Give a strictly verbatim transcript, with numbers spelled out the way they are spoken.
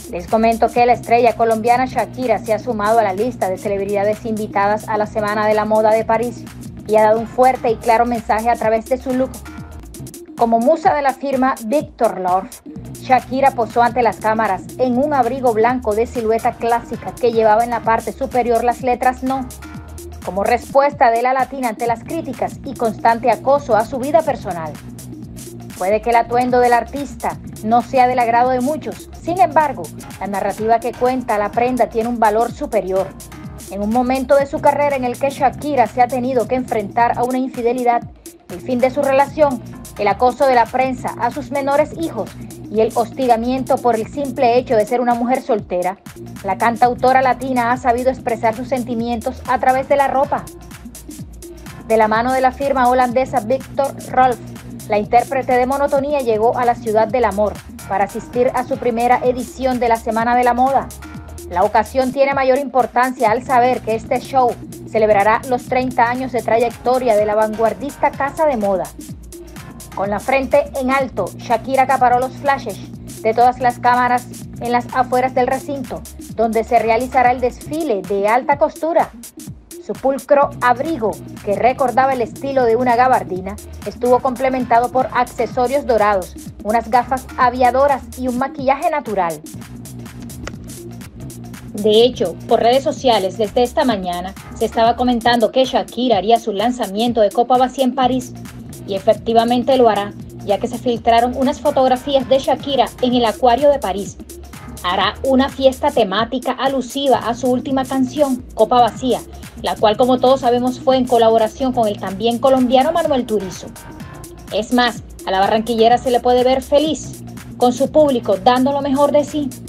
Les comento que la estrella colombiana Shakira se ha sumado a la lista de celebridades invitadas a la Semana de la Moda de París y ha dado un fuerte y claro mensaje a través de su look. Como musa de la firma Viktor Lorf, Shakira posó ante las cámaras en un abrigo blanco de silueta clásica que llevaba en la parte superior las letras No, como respuesta de la latina ante las críticas y constante acoso a su vida personal. Puede que el atuendo del artista no sea del agrado de muchos, sin embargo, la narrativa que cuenta la prenda tiene un valor superior. En un momento de su carrera en el que Shakira se ha tenido que enfrentar a una infidelidad, el fin de su relación, el acoso de la prensa a sus menores hijos y el hostigamiento por el simple hecho de ser una mujer soltera, la cantautora latina ha sabido expresar sus sentimientos a través de la ropa. De la mano de la firma holandesa Viktor Rolf, la intérprete de Monotonía llegó a la Ciudad del Amor para asistir a su primera edición de la Semana de la Moda. La ocasión tiene mayor importancia al saber que este show celebrará los treinta años de trayectoria de la vanguardista casa de moda. Con la frente en alto, Shakira acaparó los flashes de todas las cámaras en las afueras del recinto, donde se realizará el desfile de alta costura. Su pulcro abrigo, que recordaba el estilo de una gabardina, estuvo complementado por accesorios dorados, unas gafas aviadoras y un maquillaje natural. De hecho, por redes sociales desde esta mañana se estaba comentando que Shakira haría su lanzamiento de Copa Vacía en París, y efectivamente lo hará, ya que se filtraron unas fotografías de Shakira en el Acuario de París. Hará una fiesta temática alusiva a su última canción, Copa Vacía, la cual, como todos sabemos, fue en colaboración con el también colombiano Manuel Turizo. Es más, a la barranquillera se le puede ver feliz, con su público dando lo mejor de sí.